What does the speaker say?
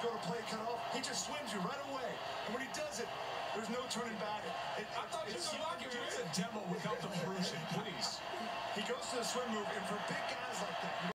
go to play cut off, he just swims you right away. And when he does it, there's no turning back. I thought you were going to give us a demo without the bruising, please. He goes to the swim move, and for big guys like that,